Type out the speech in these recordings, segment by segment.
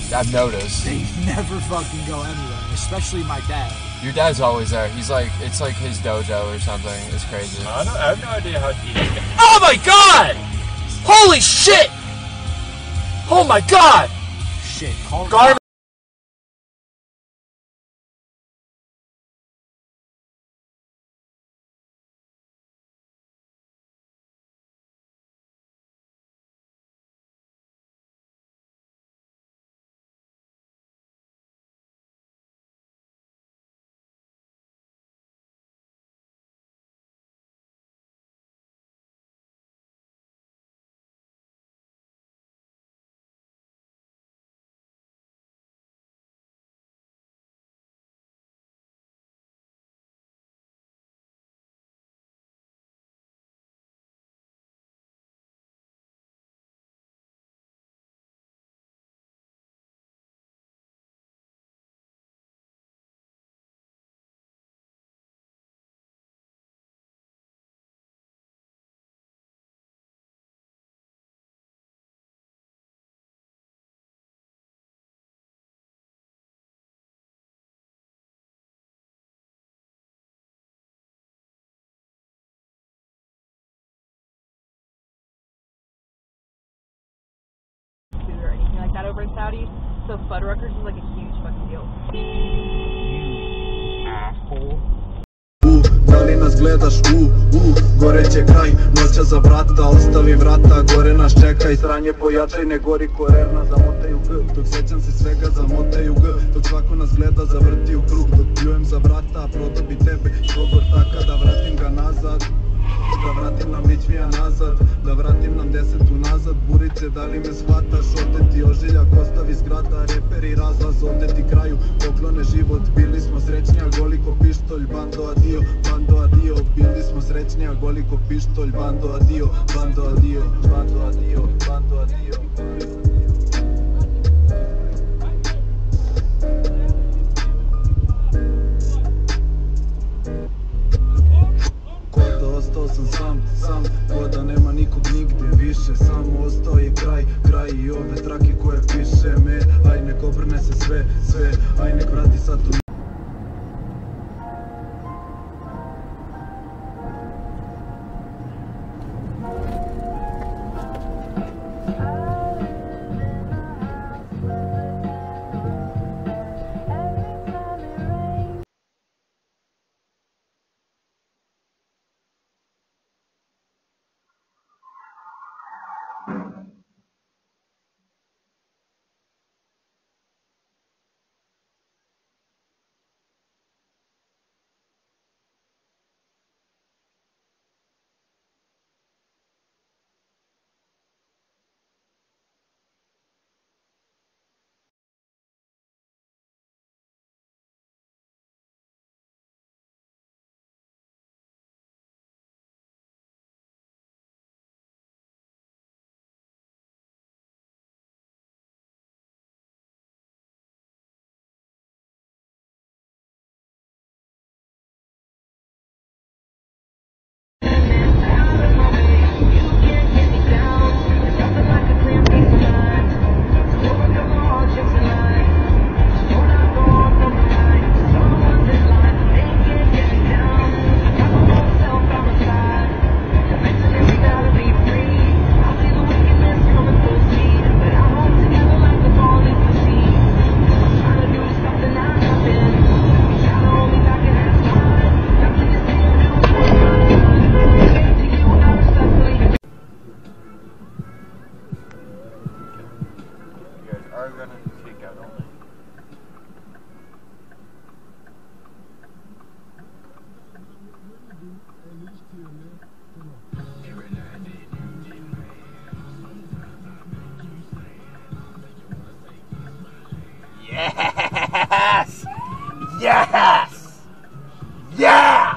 I've noticed. They never fucking go anywhere, especially my dad. Your dad's always there. He's like, it's like his dojo or something. It's crazy. I have no idea how deep. Oh my god! Holy shit! Oh my god! Shit, call Garbage. Or anything like that over in Saudi, so Fuddruckers is like a huge fucking deal. Asshole. Da li nas gledaš, goreće kraj, noća za vrata, ostavi vrata, gore nas čekaj, sranje pojačaj, ne gori korena, zamotaju G, dok sjećam se svega, zamotaju G, dok svako nas gleda, zavrti u krug, dok pljujem za vrata, prodobi tebe, svog ortaka, da vratim ga nazad. Da vratim nam Ličmija nazad, da vratim nam 10 nazad. Burice, da li me shvataš, ovdje ti ožiljak ostavi zgrada. Reperi razlaz, ovdje ti kraju poklone život. Bili smo srećnija, goli ko pištolj, bando adio, bando adio. Bili smo srećnija, goli ko pištolj, bando adio, bando adio, bando adio, bando adio. Ostao sam sam, ko da nema nikog nigdje više. Samo ostao je kraj i ove trake koje piše me. Aj nek obrne se sve, aj nek vrati sad u... Yes! Yes! Yeah!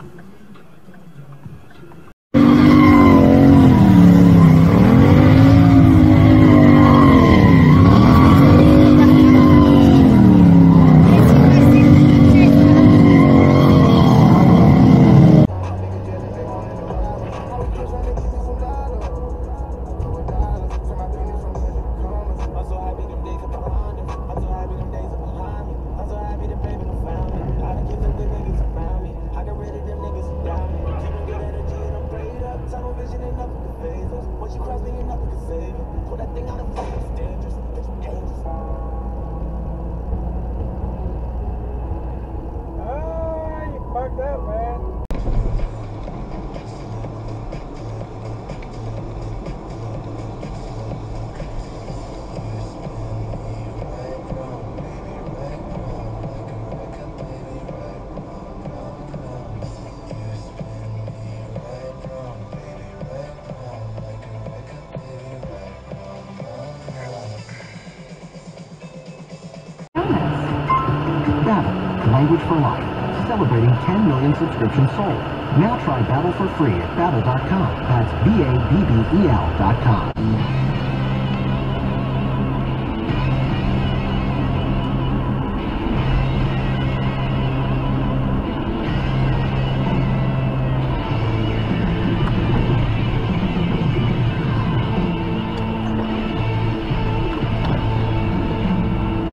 language for life, celebrating 10 million subscriptions sold. Now try Babbel for free at babbel.com. That's BABBEL.com.